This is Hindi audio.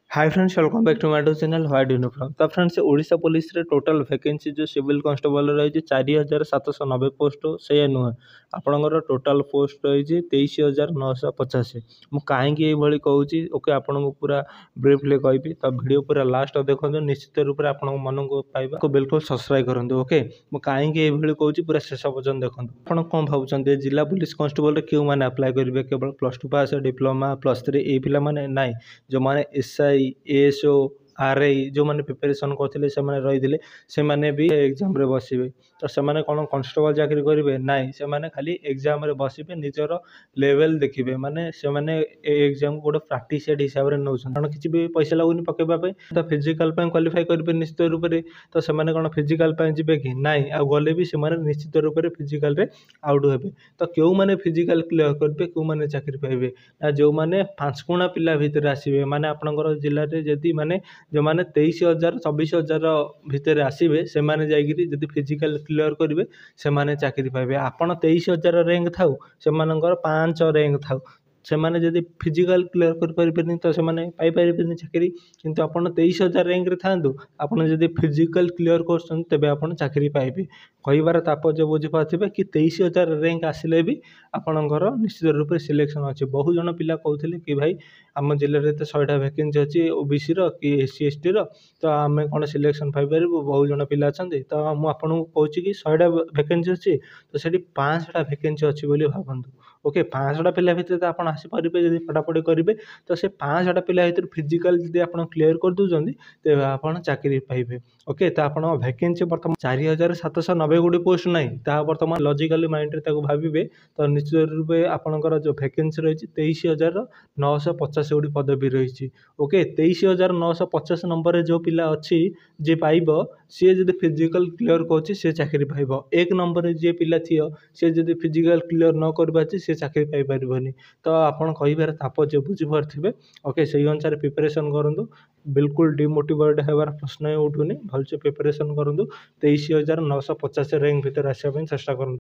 Hi friends, welcome back to my YouTube channel what you know from. तो फ्रेंड्स, ओडिशा पुलिस रे टोटल वैकेंसी जो सिविल कांस्टेबल रही 4790 पोस्ट से नुहे आपणकर टोटल पोस्ट रही 23950। मु कहीं ये कहूँ ओके आपको पूरा ब्रीफली कहि तो वीडियो पूरा लास्ट देखो निश्चित रूप से आपण मन को पाइबा बिल्कुल सब्सक्राइब करूँ। ओके मु कहीं ये कहूँ पूरा शेष पर्यटन देखो आप कौन भावुं जिला पुलिस कांस्टेबल क्यों मैंने अप्लाई करेंगे केवल +2 पास डिप्लोमा +3 ये पिला माने नाई जो माने एसआई एएसओ आरआई जो मैंने प्रिपेरेसन करते रही से मैंने भी एग्जाम रे बसवे तो से कौन कॉन्स्टेबल चाकरी करेंगे नाई से खाली एग्जाम रे बसवे निजर लेवल देखिए माने से माने एग्जाम को गोटे प्रैक्टिस हिसाब से नौ कारण किसी भी पैसा लगुनि पकेबाई तो फिजिकाल क्वालिफाई करेंगे निश्चित रूप से तो से कौन फिजिकाल जी कि नाई आ गले भी से निश्चित रूप से फिजिकाल आउट हे तो क्यों मैंने फिजिकाल क्लियर करेंगे क्यों मैंने चाकरी पाइबे ना जो मैंने 5 पिला भितर आसवे माने आपनकर जिले में जदि माने जो मैंने 23,000 24,000 भितर आसवे से माने जाइए जदि फिजिकाल क्लियर करेंगे से माने चाकरी पाइबे आपन 23,000 रैंक थाउ से 5 रैंक थाउ से माने जदि फिजिकाल क्लियर कर तो से पाइपर चाकरी किंतु आप 23,000 रैंक रे थांतु आपन जदि फिजिकाल क्लियर कर तेबे आपन चाकरी पाइबे कहबार तात्पर्य बुझीपारे कि 23,000 रैंक आसिले भी आपणकर निश्चित रूप से सिलेक्शन अच्छे। बहुत जन पिला कहते कि भाई आम जिले में तो 100टा वैकेंसी अच्छी ओबीसी कि एससी एसटी तो आम कौन सिलेक्शन पाइपर बहुत जन पिला अच्छा तो मुझे कहूँ कि 100टा वैकेंसी अच्छी तो से 500टा वैकेंसी अच्छी भावतु ओके 500टा पिला भितर तो आप आसीपारे जब पढ़ापढ़ी करेंगे तो से 500टा पिला भितर फिजिकाल जब आप क्लीयर कर दूसरी तेज आप चाकरी पाइबे ओके तो आप वैकेंसी बर्तमान 4790 गोटे पोस्ट ना बर्तमान लॉजिकली माइंड रे भावे तो निश्चित रूप से आपंकर जो वैकेंसी रही 23,950 गोटी पदवी रही ओके 23,950 नंबर जो पिला अच्छी जे पाइब सी जब फिजिकाल क्लियर कर चाकरी पाइब 1 नंबर जी पिला थी सी जब फिजिकाल क्लियर न कर सी चाकरी पाइपर तो आपड़ कह तात्पर्य बुझीपारे ओके से अनुसार प्रिपेरेसन करूँ बिल्कुल डिमोटिवेट होबार प्रश्न ही उठुनी भलसे प्रिपेरेसन करूँ 23,950 रैंक भितर आसापी चेष्टा करूँ।